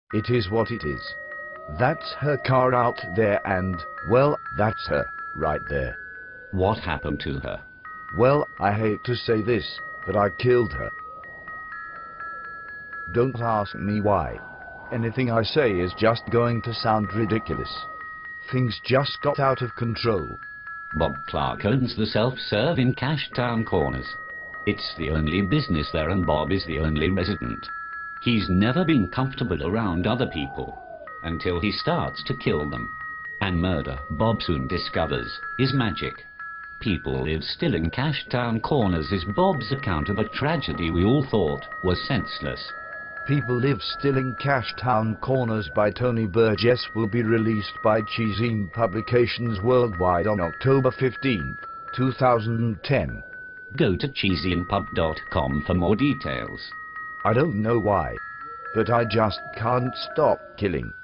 It is what it is. That's her car out there and, well, that's her, right there. What happened to her? Well, I hate to say this, but I killed her. Don't ask me why. Anything I say is just going to sound ridiculous. Things just got out of control. Bob Clark owns the self-serve in Cashtown Corners. It's the only business there and Bob is the only resident. He's never been comfortable around other people until he starts to kill them. And murder, Bob soon discovers, is magic. People live still in Cashtown Corners is Bob's account of a tragedy we all thought was senseless. People Live Still in Cashtown Corners by Tony Burgess will be released by ChiZine Publications worldwide on October 15, 2010. Go to ChiZinePub.com for more details. I don't know why, but I just can't stop killing.